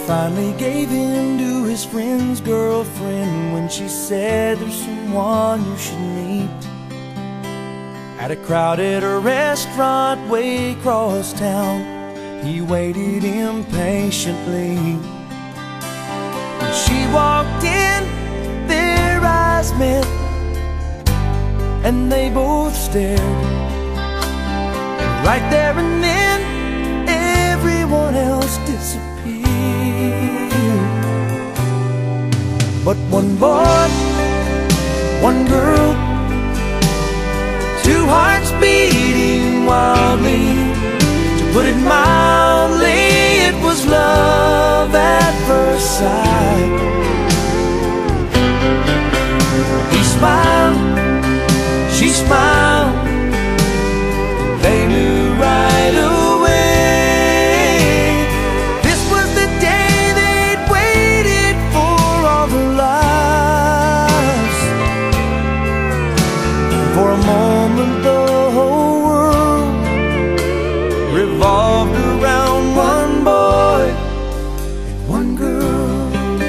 finally gave in to his friend's girlfriend when she said, "There's someone you should meet." At a crowded restaurant way across town, he waited impatiently. When she walked in, their eyes met, and they both stared. And right there and then, everyone else disappeared. But one boy, one girl, two hearts beating wildly. To put it mildly, it was love at first sight. He smiled, she smiled, they knew right away. This was the day they'd waited for all their lives. For a moment the whole world revolved around one boy and one girl.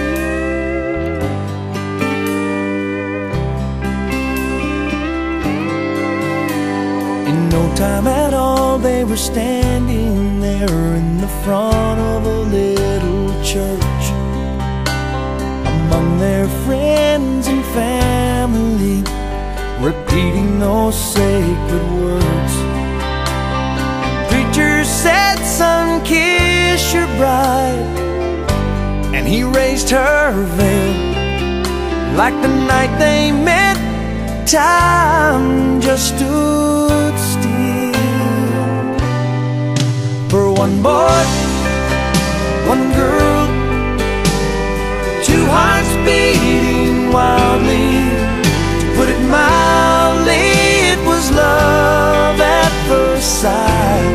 In no time at all, they were standing there in the front of a little church, among their friends and family, repeating those sacred words. Preacher said, "Son, kiss your bride," and he raised her veil. Like the night they met, time just stood still. For one boy, one girl, two hearts beating wildly. To put it mildly, it was love at first sight.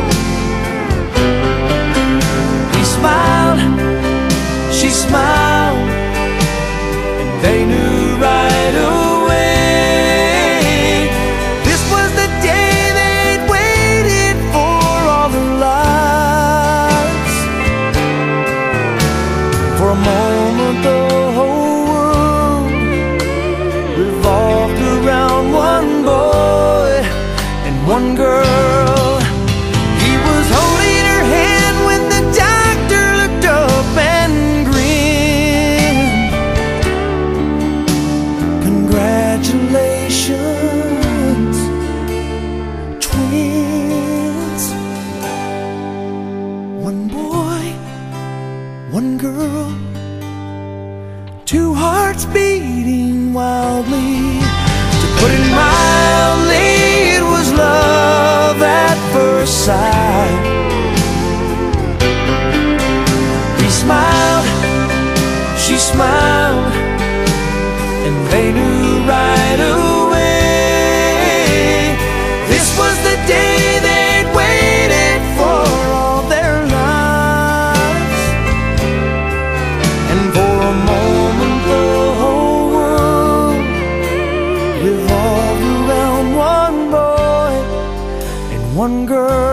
He smiled, she smiled, and they knew right away. This was the day they'd waited for all their lives. For a moment the whole world revolved around one boy and one girl. He was holding her hand when the doctor looked up and grinned. Congratulations, twins. One boy, one girl, two hearts beating wildly. To put it mildly, it was love at first sight. He smiled, she smiled, and they knew right away. This was the day they'd waited for all their lives. And for a moment the whole world revolved around one boy and one girl.